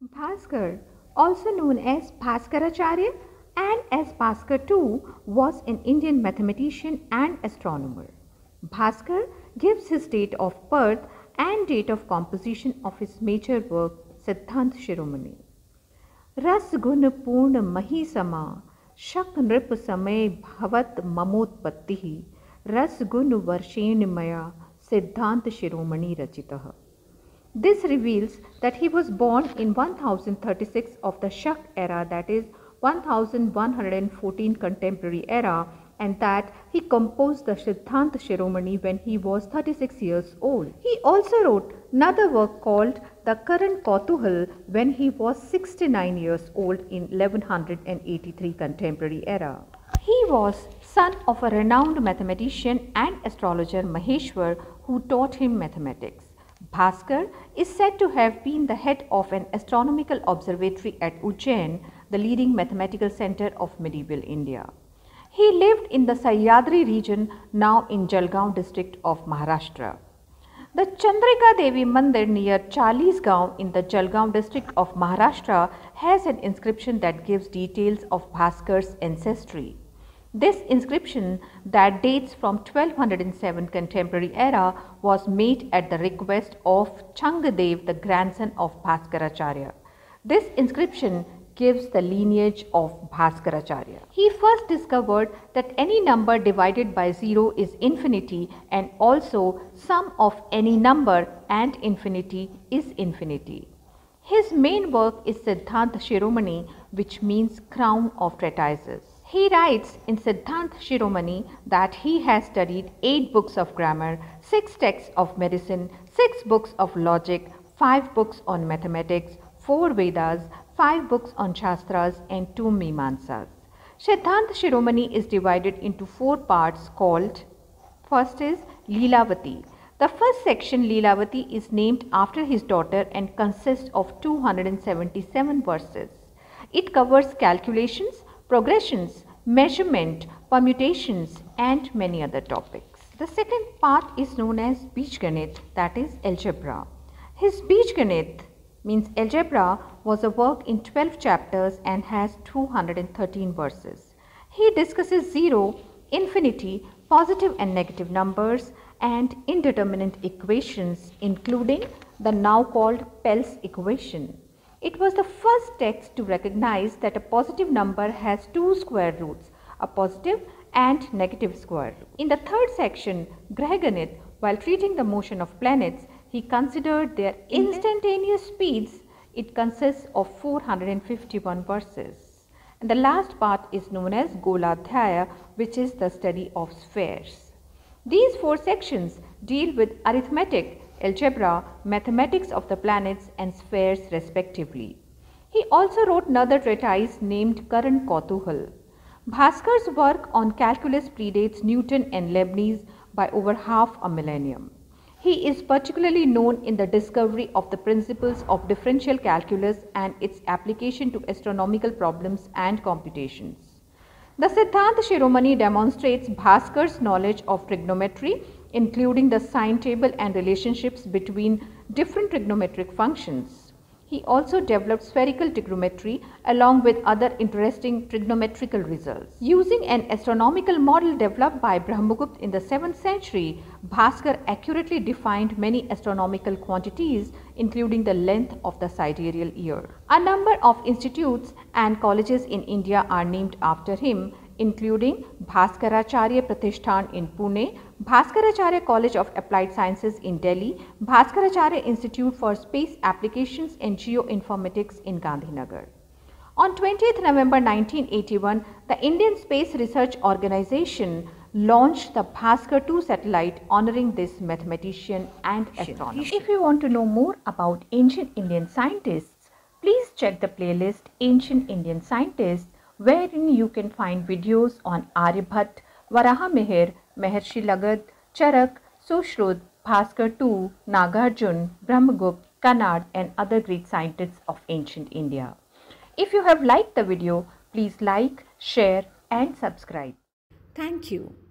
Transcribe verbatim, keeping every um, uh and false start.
Bhaskar, also known as Bhaskaracharya and as Bhaskar too, was an Indian mathematician and astronomer. Bhaskar gives his date of birth and date of composition of his major work Siddhant Shiromani. रस गुण पूर्ण मही समा शक नृप समय भवत ममोत्पत्ति रस गुण वर्षेण मया सिद्धांत शिरोमणि रचितः. This reveals that he was born in one thousand thirty-six of the Shak era, that is one thousand one hundred fourteen contemporary era, and that he composed the Siddhant Shiromani when he was thirty-six years old. He also wrote another work called the Karan Kautuhal when he was sixty-nine years old in eleven eighty-three contemporary era. He was son of a renowned mathematician and astrologer Maheshwar, who taught him mathematics. Bhaskar is said to have been the head of an astronomical observatory at Ujjain, the leading mathematical center of medieval India. He lived in the Sahyadri region, now in Jalgaon district of Maharashtra. The Chandrika Devi Mandir near Chalisgaon in the Jalgaon district of Maharashtra has an inscription that gives details of Bhaskar's ancestry. This inscription, that dates from twelve oh seven contemporary era, was made at the request of Changadev, the grandson of Bhaskaracharya. This inscription gives the lineage of Bhaskaracharya. He first discovered that any number divided by zero is infinity, and also sum of any number and infinity is infinity. His main work is Siddhant Shiromani, which means crown of treatises. He writes in Siddhant Shiromani that he has studied eight books of grammar, six texts of medicine, six books of logic, five books on mathematics, four Vedas, five books on Shastras, and two Mimansas. Siddhant Shiromani is divided into four parts called, first is Leelavati. The first section, Leelavati, is named after his daughter and consists of two hundred seventy-seven verses. It covers calculations, progressions, measurement, permutations, and many other topics. The second part is known as Bijganit, that is algebra. His Bijganit means algebra was a work in twelve chapters and has two hundred thirteen verses. He discusses zero, infinity, positive and negative numbers, and indeterminate equations, including the now called Pell's equation. It was the first text to recognize that a positive number has two square roots, a positive and negative square root. In the third section, Grahaganit, while treating the motion of planets, he considered their instantaneous speeds. It consists of four hundred fifty-one verses. And the last part is known as Goladhyaya, which is the study of spheres. These four sections deal with arithmetic, algebra, mathematics of the planets, and spheres respectively. He also wrote another treatise named Karan Kautuhal. Bhaskar's work on calculus predates Newton and Leibniz by over half a millennium. He is particularly known in the discovery of the principles of differential calculus and its application to astronomical problems and computations. The Siddhant Shiromani demonstrates Bhaskar's knowledge of trigonometry, including the sine table and relationships between different trigonometric functions. He also developed spherical trigonometry along with other interesting trigonometrical results. Using an astronomical model developed by Brahmagupta in the seventh century, Bhaskar accurately defined many astronomical quantities, including the length of the sidereal year. A number of institutes and colleges in India are named after him, including Bhaskaracharya Pratishthan in Pune, Bhaskaracharya College of Applied Sciences in Delhi, Bhaskaracharya Institute for Space Applications and Geoinformatics in Gandhinagar. On twentieth November nineteen eighty-one, the Indian Space Research Organization launched the Bhaskar two satellite honoring this mathematician and astronomer. If you want to know more about ancient Indian scientists, please check the playlist Ancient Indian Scientists, wherein you can find videos on Aryabhat, Varahamihir, Maharshi Lagad, Charak, Sushrut, Bhaskar two, Nagarjun, Brahmagupta, Kannad, and other great scientists of ancient India. If you have liked the video, please like, share, and subscribe. Thank you.